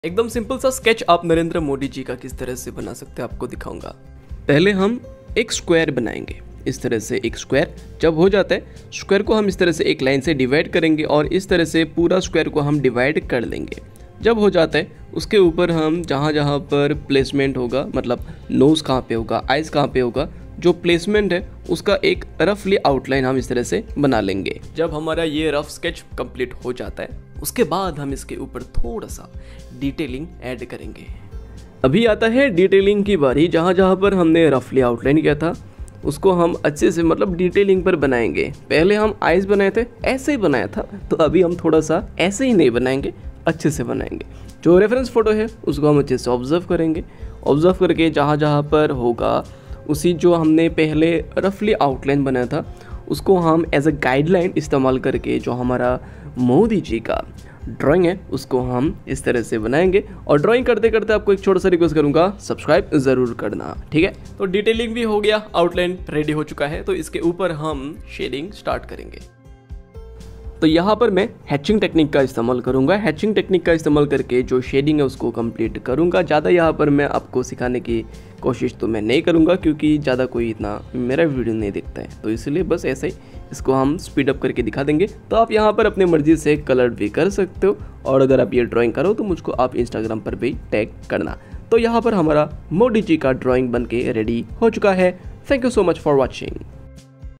एकदम सिंपल सा स्केच आप नरेंद्र मोदी जी का किस तरह से बना सकते हैं आपको दिखाऊंगा। पहले हम एक स्क्वायर बनाएंगे, इस तरह से एक स्क्वायर। जब हो जाता है स्क्वायर को हम इस तरह से एक लाइन से डिवाइड करेंगे और इस तरह से पूरा स्क्वायर को हम डिवाइड कर लेंगे। जब हो जाता है उसके ऊपर हम जहाँ जहाँ पर प्लेसमेंट होगा, मतलब नोज़ कहाँ पे होगा, आइज़ कहाँ पे होगा, जो प्लेसमेंट है उसका एक रफली आउटलाइन हम इस तरह से बना लेंगे। जब हमारा ये रफ स्केच कंप्लीट हो जाता है उसके बाद हम इसके ऊपर थोड़ा सा डिटेलिंग ऐड करेंगे। अभी आता है डिटेलिंग की बारी। जहाँ जहाँ पर हमने रफली आउटलाइन किया था उसको हम अच्छे से मतलब डिटेलिंग पर बनाएंगे। पहले हम आइज़ बनाए थे, ऐसे ही बनाया था, तो अभी हम थोड़ा सा ऐसे ही नहीं बनाएंगे, अच्छे से बनाएंगे। जो रेफरेंस फ़ोटो है उसको हम अच्छे से ऑब्जर्व करेंगे। ऑब्जर्व करके जहाँ जहाँ पर होगा उसी जो हमने पहले रफली आउटलाइन बनाया था उसको हम एज अ गाइडलाइन इस्तेमाल करके जो हमारा मोदी जी का ड्राइंग है उसको हम इस तरह से बनाएंगे। और ड्राइंग करते करते आपको एक छोटा सा रिक्वेस्ट करूंगा, सब्सक्राइब ज़रूर करना, ठीक है। तो डिटेलिंग भी हो गया, आउटलाइन रेडी हो चुका है, तो इसके ऊपर हम शेडिंग स्टार्ट करेंगे। तो यहाँ पर मैं हैचिंग टेक्निक का इस्तेमाल करूँगा। हैचिंग टेक्निक का इस्तेमाल करके जो शेडिंग है उसको कंप्लीट करूँगा। ज़्यादा यहाँ पर मैं आपको सिखाने की कोशिश तो मैं नहीं करूँगा क्योंकि ज़्यादा कोई इतना मेरा वीडियो नहीं देखता है, तो इसलिए बस ऐसे ही इसको हम स्पीड अप करके दिखा देंगे। तो आप यहाँ पर अपनी मर्ज़ी से कलर भी कर सकते हो और अगर आप ये ड्राइंग करो तो मुझको आप इंस्टाग्राम पर भी टैग करना। तो यहाँ पर हमारा मोदी जी का ड्राइंग बन के रेडी हो चुका है। Thank you so much for watching.